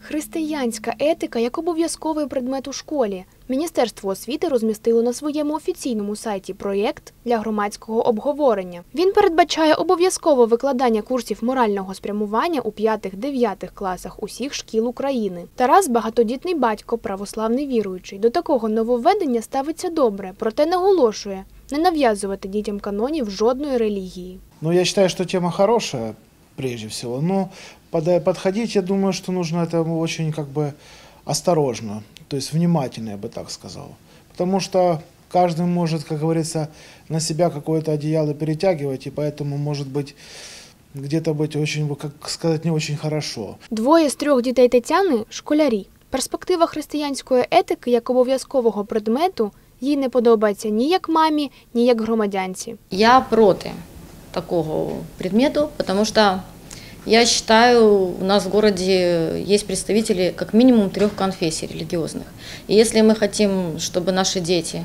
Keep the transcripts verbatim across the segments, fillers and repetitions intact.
Християнська етика як обов'язковий предмет у школі. Міністерство освіти розмістило на своєму офіційному сайті проєкт для громадського обговорення. Він передбачає обов'язкове викладання курсів морального спрямування у п'ятих-дев'ятих класах усіх шкіл України. Тарас – багатодітний батько, православний віруючий. До такого нововведення ставиться добре, проте наголошує – не нав'язувати дітям канонів жодної релігії. Ну, я вважаю, що тема хороша, прежде всего, но подходить, я думаю, что нужно это очень как бы осторожно, то есть внимательно, я бы так сказал. Потому что каждый может, как говорится, на себя какое-то одеяло перетягивать, и поэтому может быть где-то быть очень, как сказать, не очень хорошо. Двоє з трьох дітей Тетяни – школярі. Перспектива християнської етики як обов'язкового предмету їй не подобається ні як мамі, ні як громадянці. Я проти такого предмету, потому что я считаю, у нас в городе есть представители как минимум трех конфессий религиозных. И если мы хотим, чтобы наши дети,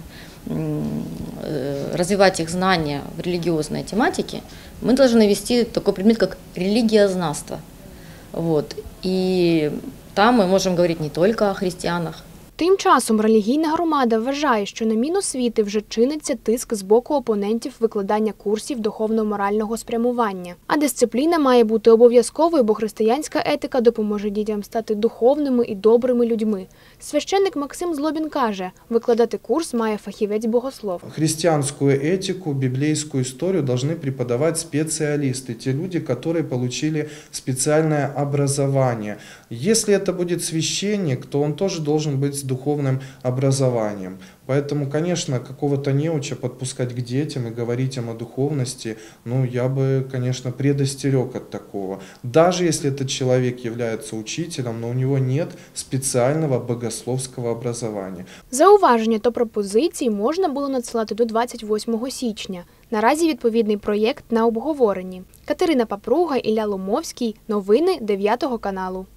развивать их знания в религиозной тематике, мы должны вести такой предмет, как религиознавство. Вот. И там мы можем говорить не только о христианах. Тим часом релігійна громада вважає, що на Міносвіти вже чиниться тиск з боку опонентів викладання курсів духовно-морального спрямування. А дисципліна має бути обов'язковою, бо християнська етика допоможе дітям стати духовними і добрими людьми. Священник Максим Злобін каже, викладати курс має фахівець-богослов. Христианскую этику, библейскую историю должны преподавать специалисты, те люди, которые получили специальное образование. Если это будет священник, то он тоже должен быть с духовным образованием. Поэтому, конечно, какого-то неуча подпускать к детям и говорить им о духовности, ну, я бы, конечно, предостерег от такого. Даже если этот человек является учителем, но у него нет специального богословского образования. Зауваження та пропозиції можна було надсилати до двадцять восьмого січня. Наразі відповідний проєкт на обговоренні. Катерина Папруга, Ілля Ломовський. Новини дев'ятого каналу.